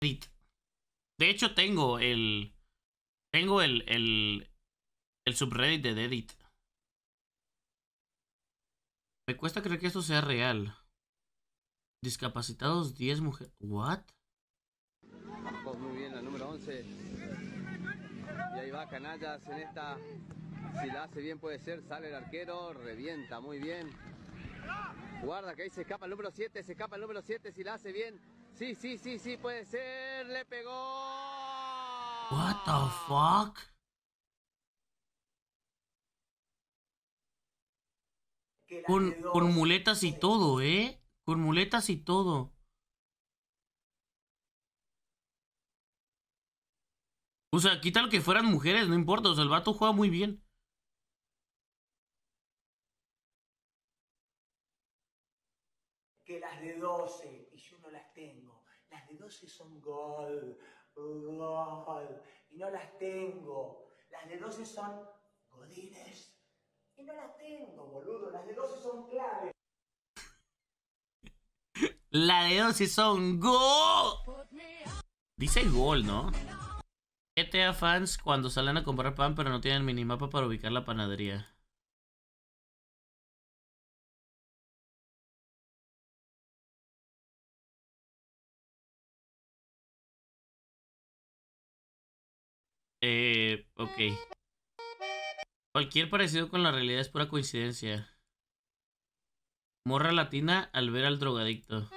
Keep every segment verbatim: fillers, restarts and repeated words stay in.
Edit. De hecho, tengo el. Tengo el. el. el subreddit de Edit. Me cuesta creer que esto sea real. Discapacitados diez mujeres. ¿What? Bajó muy bien la número once. Y ahí va Canallas en esta. Si la hace bien puede ser. Sale el arquero. Revienta muy bien. Guarda que ahí se escapa el número siete. Se escapa el número siete. Si la hace bien. Sí, sí, sí, sí, puede ser. Le pegó. What the fuck? Con, con muletas y todo, ¿eh? Con muletas y todo. O sea, quítalo que fueran mujeres, no importa. O sea, el vato juega muy bien. Que las de doce, y yo no las tengo. Las de doce son gol, gol, y no las tengo. Las de doce son godines, y no las tengo, boludo. Las de doce son clave. La de doce son gol. Dice gol, ¿no? G T A fans cuando salen a comprar pan pero no tienen minimapa para ubicar la panadería. Eh, ok. Cualquier parecido con la realidad es pura coincidencia. Morra latina al ver al drogadicto.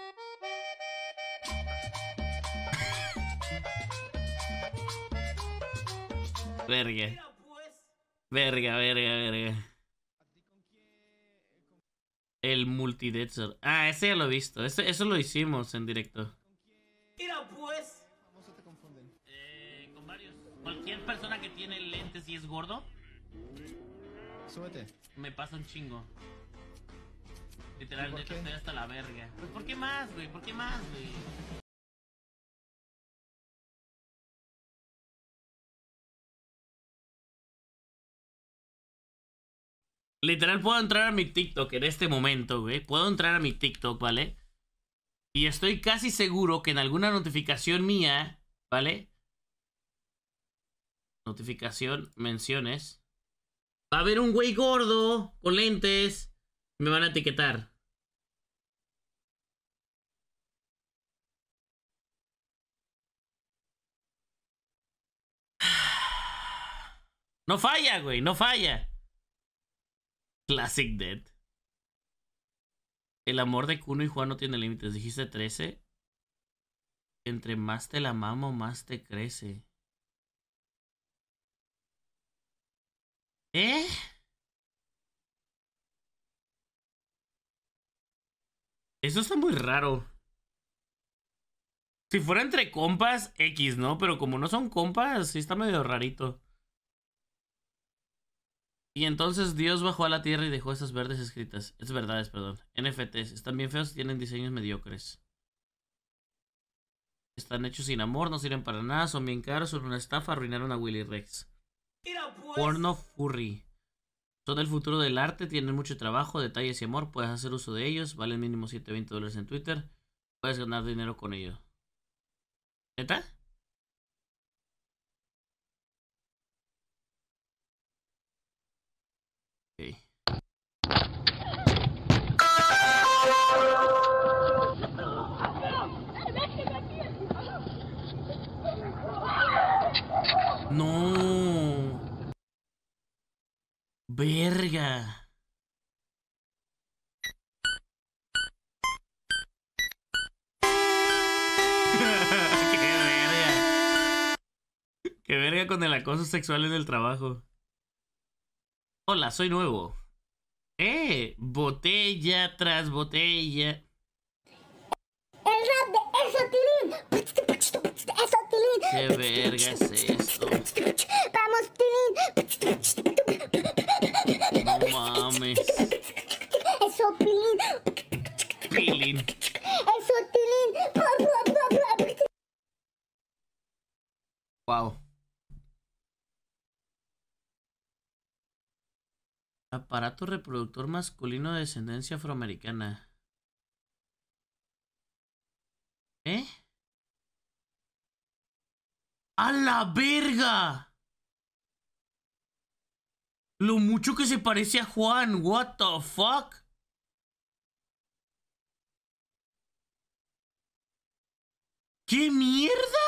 Verga. Verga, verga, verga. El multidexer. Ah, ese ya lo he visto. Ese, eso lo hicimos en directo. Mira pues. Eh, con varios. Cualquier persona que tiene lentes y es gordo. Súbete. Me pasa un chingo. Literalmente estoy hasta la verga. Pues ¿por qué más, güey? ¿Por qué más, güey? Literal puedo entrar a mi TikTok en este momento, güey. Puedo entrar a mi TikTok, ¿vale? Y estoy casi seguro que en alguna notificación mía, ¿vale? Notificación, menciones. Va a haber un güey gordo con lentes. Me van a etiquetar. No falla, güey, no falla. Classic Dead. El amor de Kuno y Juan no tiene límites. Dijiste trece. Entre más te la mamo, más te crece. ¿Eh? Eso está muy raro. Si fuera entre compas, X, ¿no? Pero como no son compas, sí está medio rarito. Y entonces Dios bajó a la tierra y dejó esas verdes escritas. Es verdad, es perdón. N F Ts. Están bien feos y tienen diseños mediocres. Están hechos sin amor, no sirven para nada, son bien caros, son una estafa, arruinaron a Willy Rex. Mira pues. Porno furry. Son el futuro del arte, tienen mucho trabajo, detalles y amor, puedes hacer uso de ellos, valen mínimo setecientos veinte dólares en Twitter, puedes ganar dinero con ello. ¿Neta? Ok. No. Verga. Qué verga. Qué verga con el acoso sexual en el trabajo. Hola, soy nuevo. Eh, botella tras botella. El rap de Eso Tilín. Eso Tilín. ¿Qué verga es esto? Vamos, Tilín. No mames. Eso Tilín. Feeling. Eso Tilín. Wow. Aparato reproductor masculino de descendencia afroamericana. ¿Eh? ¡A la verga! Lo mucho que se parece a Juan. What the fuck? ¿Qué mierda?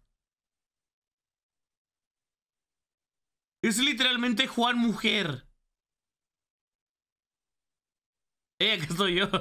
Es literalmente Juan mujer. Eh, acá estoy yo.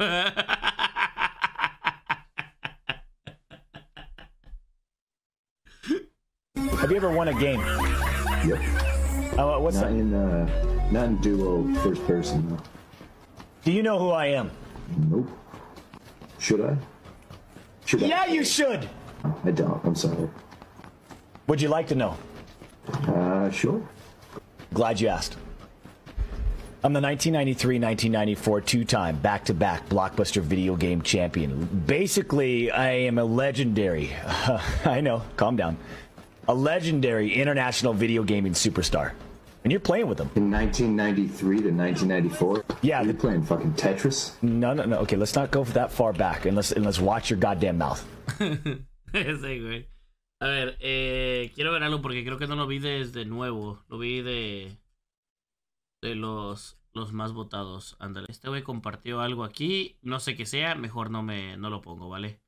Have you ever won a game? Yep. Uh, what's Not that? in uh, not in duo first person. No. Do you know who I am? Nope. Should I? Should Yeah, I? you should. I don't. I'm sorry. Would you like to know? Uh, sure. Glad you asked. I'm the nineteen ninety-three nineteen ninety-four two-time back-to-back blockbuster video game champion. Basically, I am a legendary, I know, calm down, a legendary international video gaming superstar. And you're playing with them. In nineteen ninety-three to nineteen ninety-four? Yeah. You're playing fucking Tetris? No, no, no. Okay, let's not go that far back, and let's, and let's watch your goddamn mouth. Sí, güey. A ver, eh, quiero ver algo porque creo que no lo vi desde nuevo. Lo vi de... De los, los más votados. Ándale. Este güey compartió algo aquí. No sé qué sea. Mejor no me no lo pongo, ¿vale?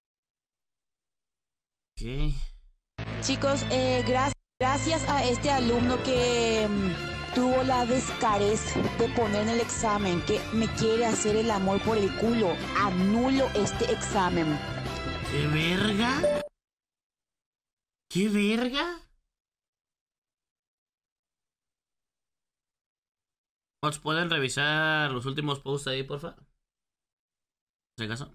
Ok. Chicos, eh, gra- gracias a este alumno que mm, tuvo la descarez de poner en el examen que me quiere hacer el amor por el culo, anulo este examen. ¿Qué verga? ¿Qué verga? ¿Nos pueden revisar los últimos posts ahí, porfa? ¿Si acaso?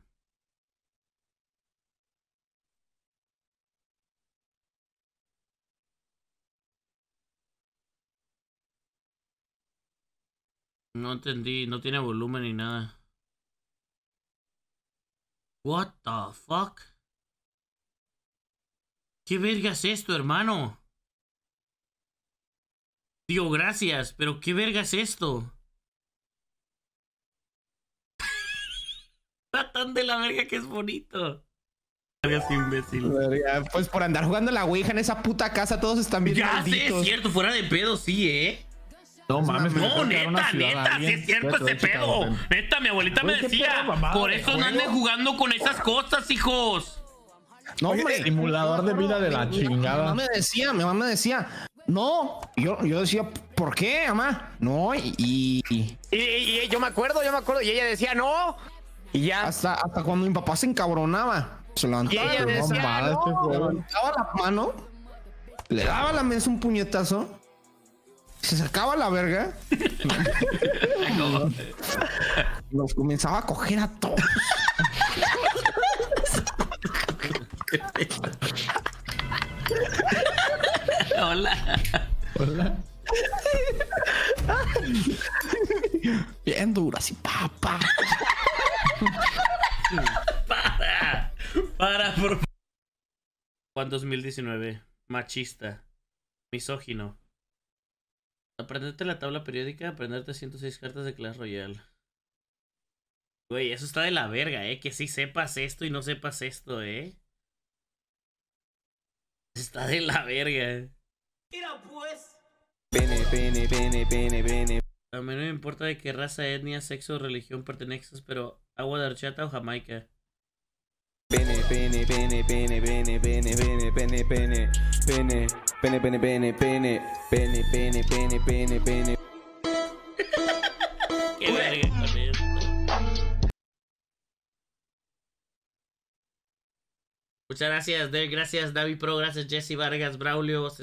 No entendí, no tiene volumen ni nada. What the fuck? ¿Qué verga es esto, hermano? Digo, gracias, pero ¿qué verga es esto? Está tan de la verga que es bonito. Vergas, imbécil. Verga, pues por andar jugando la Ouija en esa puta casa, todos están bien Ya sé, es malditos. cierto, fuera de pedo, sí, ¿eh? No mames, me No, acabo de caer una neta, ciudad a neta, sí alguien. es cierto Espérate, ese voy a checar, pedo. ven. Neta, mi abuelita me Güey, qué decía, perra mamada por de eso no juego. anden jugando con esas cosas, hijos. No, hombre. Simulador de vida de la Mi- mi- Mi chingada. mamá me decía, mi mamá me decía, no. Yo, yo decía, ¿por qué, mamá? No, y, y- Y, y- y yo me acuerdo, yo me acuerdo, y ella decía no. Y ya. hasta, hasta cuando mi papá se encabronaba, se levantaba, Y ella le decía, mamada no. este juego. levantaba la mano, le daba a la mesa un puñetazo, se sacaba la verga, los comenzaba a coger a todos. Hola. Hola. Bien duro, así, papá. Para. Para, por favor. Juan dos mil diecinueve. Machista. Misógino. Aprenderte la tabla periódica, aprenderte ciento seis cartas de Clash Royale. Güey, eso está de la verga, eh. Que sí sepas esto y no sepas esto, eh. Está de la verga. Mira pues. Pene, pene, pene, pene, pene. A mí no me importa de qué raza, etnia, sexo o religión pertenezcas, pero agua de horchata o jamaica. Pene, pene, pene, pene, pene, pene, pene, pene, pene, pene, pene, pene, pene, pene, pene, pene, pene, pene, pene. Qué verga con esto. Muchas gracias, Dave. Gracias, David Pro. Gracias, Jesse Vargas, Braulio. Ok,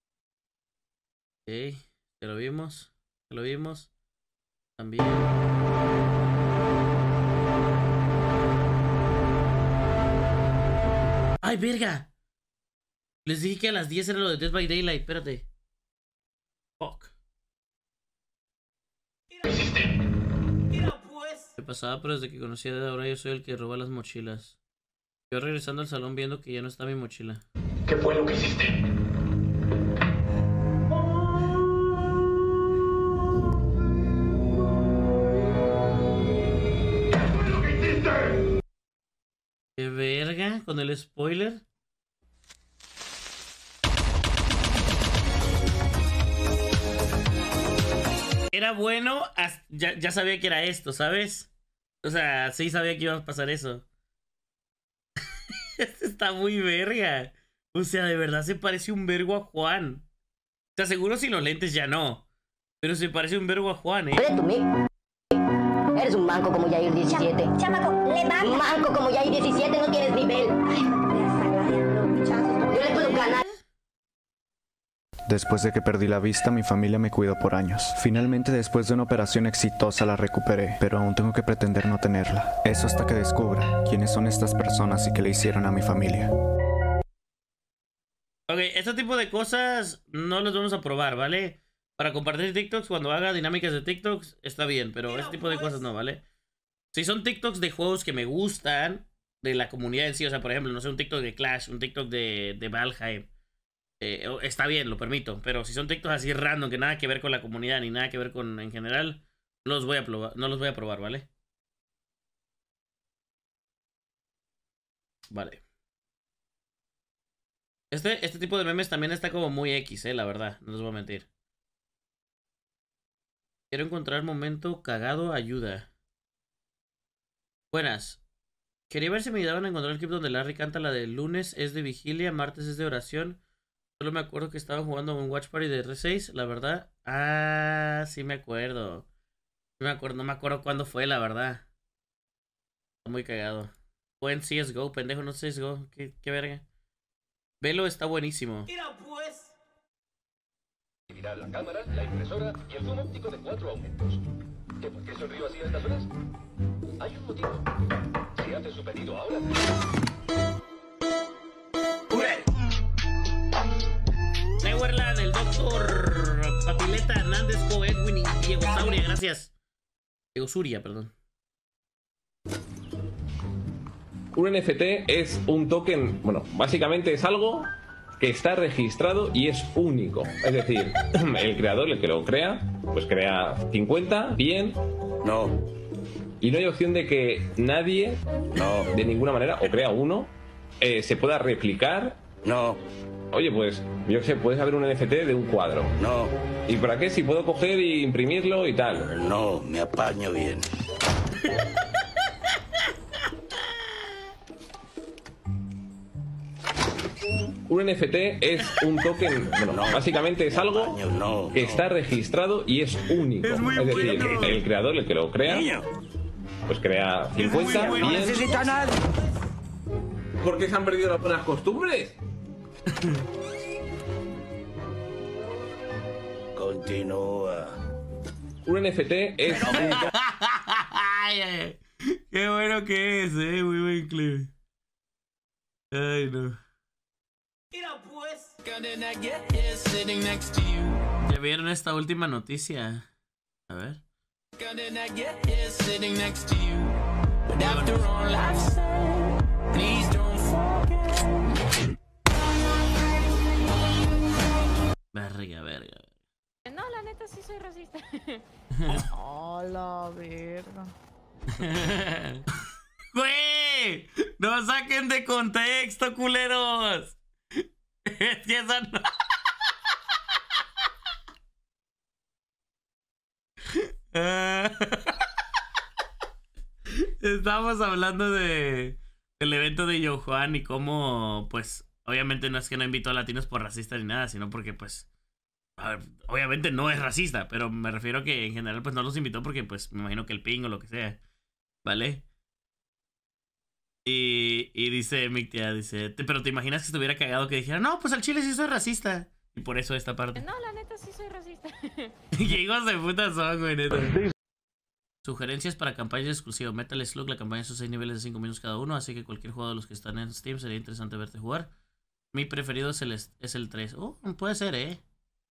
te lo vimos. Te lo vimos. También. ¡Ay, verga! Les dije que a las diez era lo de Dead by Daylight. Espérate. Fuck. Mira pues. ¿Qué pasaba? Pero desde que conocí a Dad, ahora yo soy el que roba las mochilas. Yo regresando al salón viendo que ya no está mi mochila. ¿Qué fue lo que hiciste? ¿Qué fue lo que hiciste? ¿Qué verga? Con el spoiler. era bueno, hasta- ya, ya sabía que era esto, ¿sabes? O sea, sí sabía que iba a pasar eso. Este está muy verga. O sea, de verdad se parece un vergo a Juan. O sea, seguro sin los lentes ya no. Pero se parece un vergo a Juan, ¿eh? Eres un manco como Yair diecisiete. Chamaco, levanta. Manco como Yair diecisiete, no tienes nivel. Yo le puedo ganar. Después de que perdí la vista, mi familia me cuidó por años. Finalmente, después de una operación exitosa, la recuperé, pero aún tengo que pretender no tenerla. Eso hasta que descubra quiénes son estas personas y qué le hicieron a mi familia. Ok, este tipo de cosas no los vamos a probar, ¿vale? Para compartir TikToks, cuando haga dinámicas de TikToks, está bien, pero este tipo de cosas no, ¿vale? Si son TikToks de juegos que me gustan, de la comunidad en sí, o sea, por ejemplo, no sé, un TikTok de Clash, un TikTok de, de Valheim, eh, está bien, lo permito, pero si son TikToks así random, que nada que ver con la comunidad, ni nada que ver con, en general, no los voy a probar, no los voy a probar, ¿vale? Vale. Este, este tipo de memes también está como muy X, eh, la verdad, no les voy a mentir. Quiero encontrar momento cagado, ayuda. Buenas. Quería ver si me ayudaban a encontrar el clip donde Larry canta la de lunes es de vigilia, martes es de oración. Solo me acuerdo que estaba jugando un Watch Party de R seis, la verdad. Ah, sí me acuerdo. Sí me acuerdo, no me acuerdo cuándo fue, la verdad. Está muy cagado. Buen C S G O, pendejo, no C S G O. ¿Qué, qué verga? Velo está buenísimo. Mira pues. Mira la cámara, la impresora y el zoom óptico de cuatro aumentos. ¿Que ¿Por qué sonrío así a estas horas? Hay un motivo. Si haces su pedido ahora... Neverland, el doctor Papileta, Hernández, Co, Edwin y Diego Sauria, gracias. Diego Suria, perdón. Un N F T es un token, bueno, básicamente es algo que está registrado y es único. Es decir, el creador, el que lo crea, pues crea cincuenta, bien, no. Y no hay opción de que nadie, no, de ninguna manera, o crea uno, eh, se pueda replicar. No. Oye, pues, yo qué sé, puedes haber un N F T de un cuadro. No. ¿Y para qué? Si puedo coger e imprimirlo y tal. No, me apaño bien. Un N F T es un token, bueno, no, básicamente es algo no, que está registrado y es único. Es, es decir, bueno. El creador, el que lo crea, pues crea cincuenta, bueno. Bien. ¿Por qué se han perdido las buenas costumbres? Continúa. Un N F T es un... Qué bueno que es, eh, muy buen clip. Ay, no. Mira pues. ¿Ya vieron esta última noticia? A ver. Verga, verga. No, la neta sí soy racista. Oh, la verga. ¡Güey! ¡No saquen de contexto, culeros! Es que esa no... Estamos hablando de el evento de Yo Juan y cómo, pues, obviamente no es que no invitó a latinos por racista ni nada, sino porque, pues, a ver, obviamente no es racista, pero me refiero a que en general, pues, no los invitó porque, pues, me imagino que el ping o lo que sea, ¿vale? Y, y dice Mictia, dice, pero te imaginas que estuviera cagado que dijera, no, pues al chile sí soy racista. Y por eso esta parte. No, la neta sí soy racista. Qué hijos de puta son, güey, neta. Sugerencias para campañas exclusivas. Metal Slug, la campaña son seis niveles de cinco minutos cada uno, así que cualquier juego de los que están en Steam sería interesante verte jugar. Mi preferido es el, es el tres. Oh, puede ser, eh.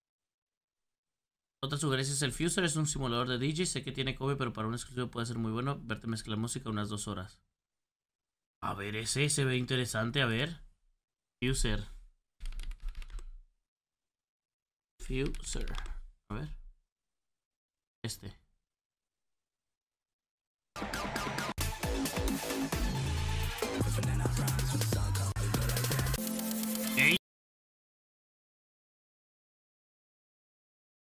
Otra sugerencia es el Fuser, es un simulador de D J. Sé que tiene Kobe, pero para un exclusivo puede ser muy bueno verte mezclar música unas dos horas. A ver, ese se ve interesante, a ver. Fuser. Fuser. A ver. Este.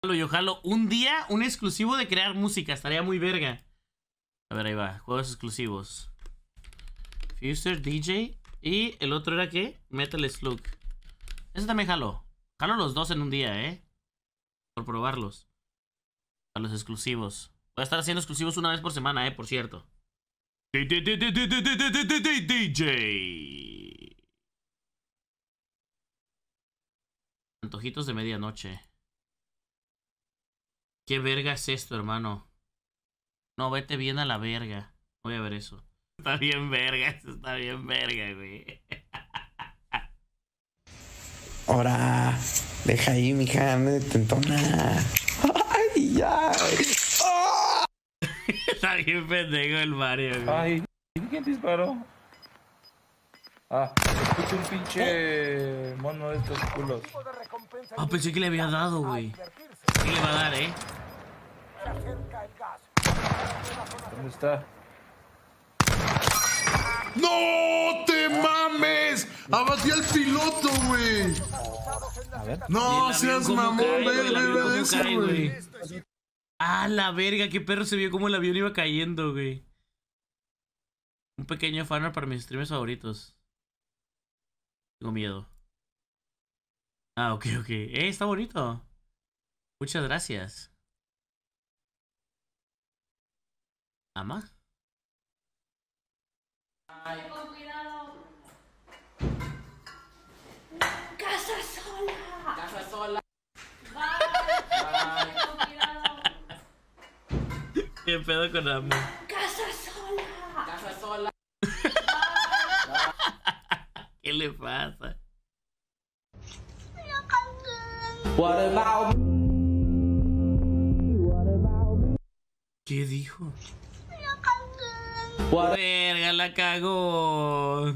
Yo jalo un día, un exclusivo de crear música. Estaría muy verga. A ver, ahí va. Juegos exclusivos. Fuser, D J. Y el otro era ¿qué? Metal Slug. Ese también jalo. Jalo los dos en un día, ¿eh? Por probarlos. A los exclusivos. Voy a estar haciendo exclusivos una vez por semana, ¿eh? Por cierto. D J. Antojitos de medianoche. ¿Qué verga es esto, hermano? No, vete bien a la verga. Voy a ver eso. Está bien verga, eso está bien verga, güey. Ahora, deja ahí, mija, me detentona. Ay, ya. ¡Oh! Está bien pendejo el Mario, güey. Ay, ¿quién te disparó? Ah, escuché un pinche mono de estos culos. Ah, pensé que le había dado, güey. ¿Qué le va a dar, eh? ¿Dónde está? ¡No te mames! ¡Abatí al piloto, güey! A ver. No seas mamón, ve, ve, ve eso, güey. Ah, la verga, qué perro se vio como el avión iba cayendo, güey. Un pequeño fanart para mis streamers favoritos. Tengo miedo. Ah, ok, ok. Eh, está bonito. Muchas gracias. ¿Ama? Ay, con cuidado. Casa sola. Casa sola. Bye. Con cuidado. ¿Qué pedo con Ama? Casa sola. Casa sola. ¿Qué le pasa? What about me? ¿Qué dijo? Verga, la cagó.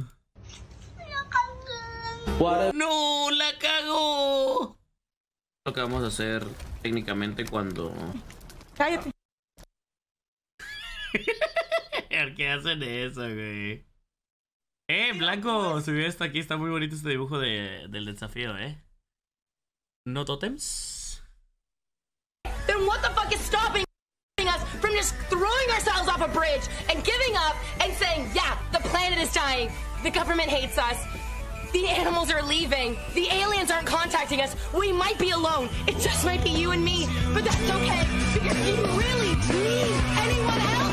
No, la cagó. Lo que vamos a hacer técnicamente cuando... Cállate. ¿Por qué hacen eso, güey? Eh, Blanco, subió esto aquí. Está muy bonito este dibujo de, del desafío, eh. ¿No totems? Then what the fuck is stopping us from just throwing ourselves off a bridge and giving up and saying, yeah, the planet is dying, the government hates us, the animals are leaving, the aliens aren't contacting us, we might be alone, it just might be you and me, but that's okay, because do you really need anyone else?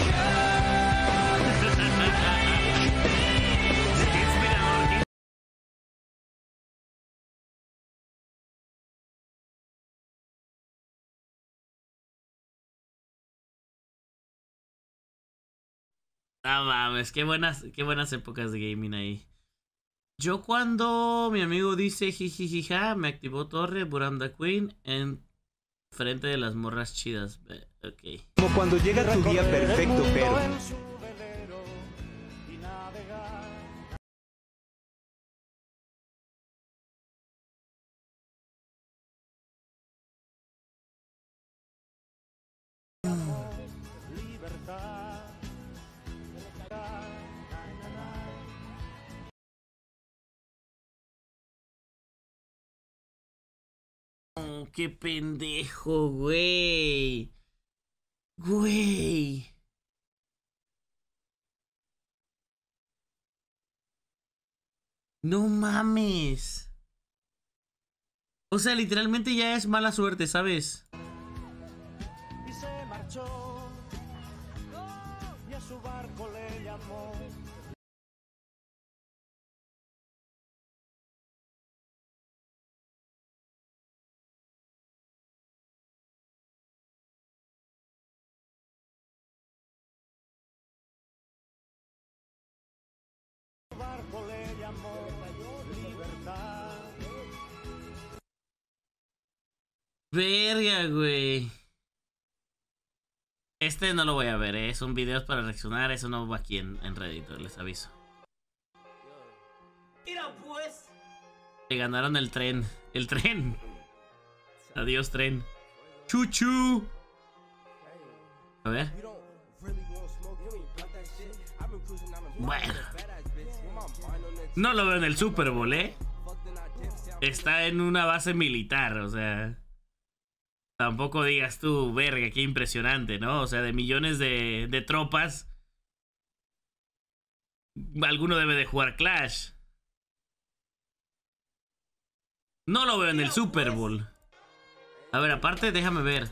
Ah, mames, qué buenas, qué buenas épocas de gaming ahí. Yo cuando mi amigo dice jijijija, me activó Torre, Buranda Queen en frente de las morras chidas. Ok. Como cuando llega tu día perfecto, pero... Oh, qué pendejo, güey. Güey. No mames. O sea, literalmente ya es mala suerte, ¿sabes? Y se marchó, y a su barco le llamó. Barco le llamó libertad. Verga, güey. Este no lo voy a ver, ¿eh? Son videos para reaccionar. Eso no va aquí en, en Reddit, les aviso. Mira, pues. Le ganaron el tren. El tren. Adiós, tren. Chuchu. A ver. Bueno. No lo veo en el Super Bowl, ¿eh? Está en una base militar, o sea... Tampoco digas tú, verga, qué impresionante, ¿no? O sea, de millones de, de tropas, alguno debe de jugar Clash. No lo veo en el Super Bowl. A ver, aparte, déjame ver.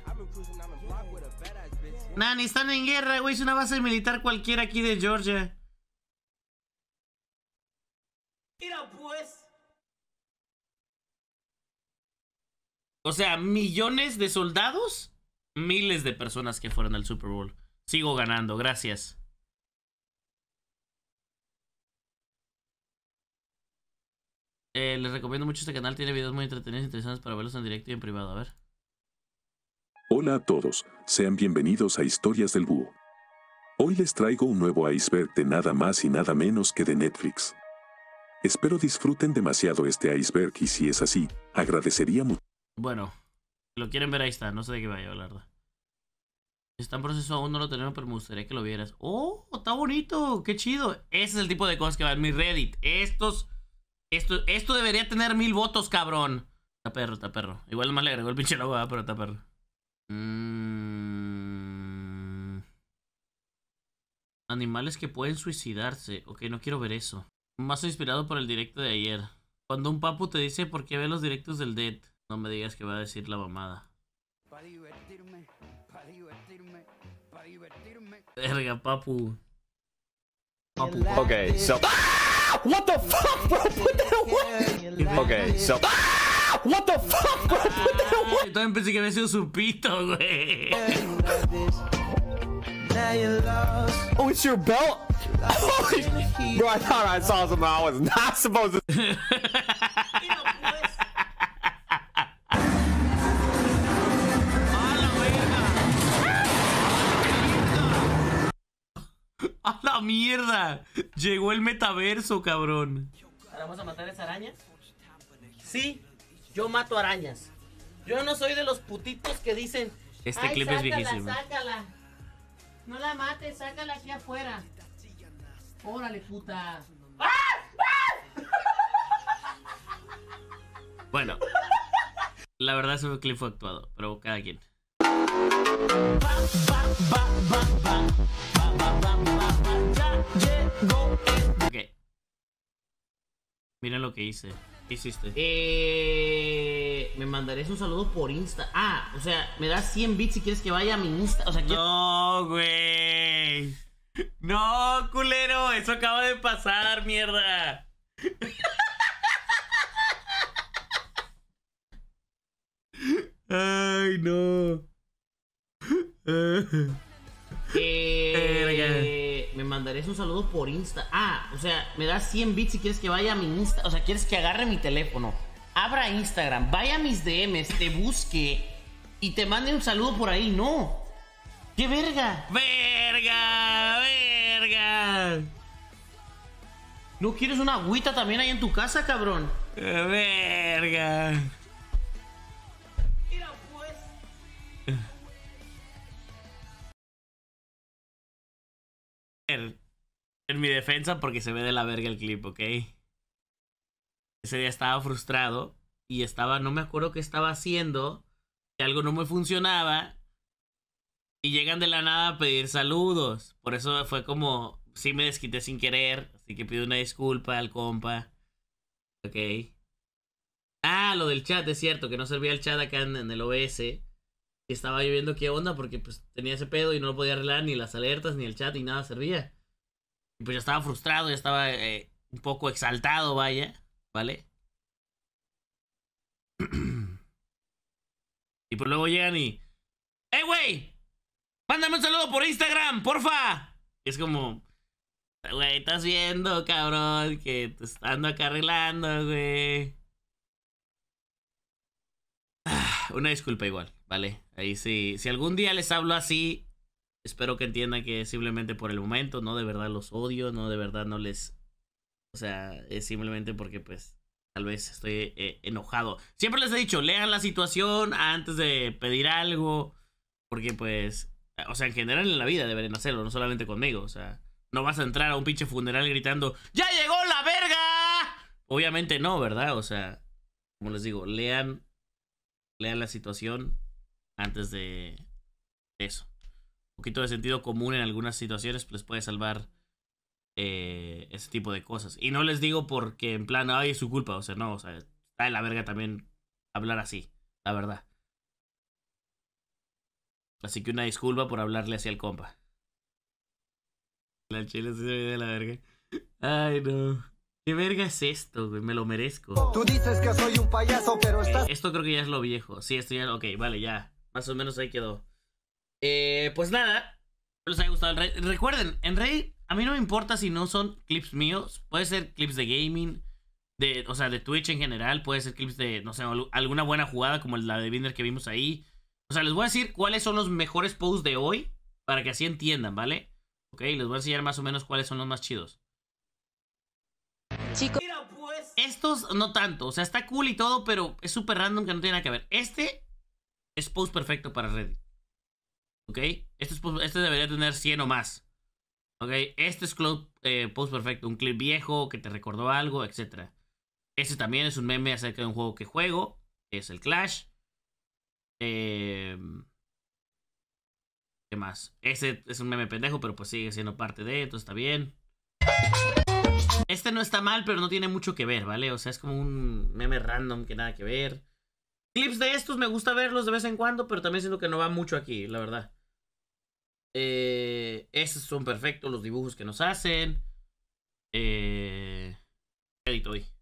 Nah, ni están en guerra, güey. Es una base militar cualquiera aquí de Georgia. Mira, pues. O sea, millones de soldados, miles de personas que fueron al Super Bowl. Sigo ganando, gracias. Eh, les recomiendo mucho este canal, tiene videos muy entretenidos e interesantes para verlos en directo y en privado, a ver. Hola a todos, sean bienvenidos a Historias del Búho. Hoy les traigo un nuevo iceberg de nada más y nada menos que de Netflix. Espero disfruten demasiado este iceberg y si es así, agradecería mucho. Bueno, si lo quieren ver, ahí está. No sé de qué vaya, la verdad. Está en proceso, aún no lo tenemos, pero me gustaría que lo vieras. ¡Oh! Está bonito. ¡Qué chido! Ese es el tipo de cosas que va en mi Reddit. Estos... Esto, esto debería tener mil votos, cabrón. Está perro, está perro. Igual más le agregó el pinche logo, ¿verdad? Pero está perro. Mm... Animales que pueden suicidarse. Ok, no quiero ver eso. Más inspirado por el directo de ayer. Cuando un papu te dice por qué ve los directos del Dead. No me digas que va a decir la mamada. Para divertirme, para divertirme, para divertirme. Verga, papu. Papu. Okay, so. Ah! What the fuck, bro? Put that away. Okay, so. Ah! What the fuck, bro? Put that away. Yo también pensé que había sido su pito, güey. Oh, it's your belt? Bro, I thought I saw something I was not supposed to. ¡A la mierda! Llegó el metaverso, cabrón. ¿Ahora vamos a matar a esa araña? Sí, yo mato arañas. Yo no soy de los putitos que dicen... Este Ay, clip sácala, es viejísimo. Sácala. No la mates, sácala aquí afuera. Órale, puta. Bueno, la verdad ese clip fue actuado, pero cada quien. Ok. Miren lo que hice. ¿Qué hiciste? Eh, me mandarías un saludo por Insta. Ah, o sea, me das cien bits si quieres que vaya a mi Insta. O sea, que... No, güey. No, culero. Eso acaba de pasar, mierda. Ay, no. Eh, me mandarías un saludo por Insta. Ah, o sea, me das cien bits si quieres que vaya a mi Insta. O sea, quieres que agarre mi teléfono, abra Instagram, vaya a mis D Ms, te busque y te mande un saludo por ahí. No. ¡Qué verga! ¡Verga! ¡Verga! ¿No quieres una agüita también ahí en tu casa, cabrón? ¡Verga! Mira, pues. En mi defensa, porque se ve de la verga el clip, ¿ok? Ese día estaba frustrado y estaba, no me acuerdo qué estaba haciendo, que algo no me funcionaba y llegan de la nada a pedir saludos. Por eso fue como, sí me desquité sin querer, así que pido una disculpa al compa. Ok. Ah, lo del chat, es cierto, que no servía el chat acá en, en el O B S. Y estaba yo viendo qué onda porque pues tenía ese pedo y no lo podía arreglar, ni las alertas, ni el chat, ni nada servía. Y pues ya estaba frustrado, ya estaba eh, un poco exaltado, vaya, ¿vale? Y pues luego llegan y... ¡Eh, güey! ¡Mándame un saludo por Instagram, porfa! Y es como... Güey, estás viendo, cabrón, que te ando acá arreglando, güey. Una disculpa igual, ¿vale? Ahí sí, si algún día les hablo así, espero que entiendan que es simplemente por el momento, no de verdad los odio, no de verdad no les... O sea, es simplemente porque pues tal vez estoy eh, enojado. Siempre les he dicho, lean la situación antes de pedir algo, porque pues... O sea, en general en la vida deberían hacerlo, no solamente conmigo, o sea... No vas a entrar a un pinche funeral gritando ¡Ya llegó la verga! Obviamente no, ¿verdad? O sea, como les digo, lean... Lean la situación antes de, de eso. Un poquito de sentido común en algunas situaciones pues, les puede salvar eh, ese tipo de cosas. Y no les digo porque en plan, ay, es su culpa. O sea, no, o sea, está de la verga también hablar así, la verdad. Así que una disculpa por hablarle así al compa. La chile se ve de la verga. Ay, no. ¿Qué verga es esto, güey? Me lo merezco. Tú dices que soy un payaso, pero Okay, estás... esto creo que ya es lo viejo. Sí, esto ya... Ok, vale, ya. Más o menos ahí quedó. Eh, pues nada. Espero les haya gustado el Raid. Recuerden, en Raid, a mí no me importa si no son clips míos. Puede ser clips de gaming. De, o sea, de Twitch en general. Puede ser clips de, no sé, alguna buena jugada como la de Binder que vimos ahí. O sea, les voy a decir cuáles son los mejores posts de hoy. Para que así entiendan, ¿vale? Ok, les voy a enseñar más o menos cuáles son los más chidos. Chicos, estos no tanto, o sea, está cool y todo, pero es súper random que no tiene nada que ver. Este es post perfecto para Reddit. Ok, este, es post, este debería tener cien o más. Ok, este es club, eh, post perfecto, un clip viejo que te recordó algo, etcétera. Este también es un meme acerca de un juego que juego, es el Clash. Eh, ¿Qué más? Este es un meme pendejo, pero pues sigue siendo parte de, entonces está bien. Este no está mal, pero no tiene mucho que ver, ¿vale? O sea, es como un meme random que nada que ver. Clips de estos me gusta verlos de vez en cuando, pero también siento que no va mucho aquí, la verdad. Eh, estos son perfectos, los dibujos que nos hacen. Eh, ¿Qué edito hoy?